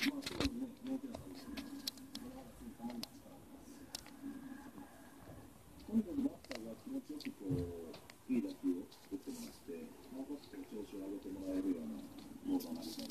とにかくバッターが気持ちよくいい打球を打ってもらって、もう少し調子を上げてもらえるようなボールを投げたい。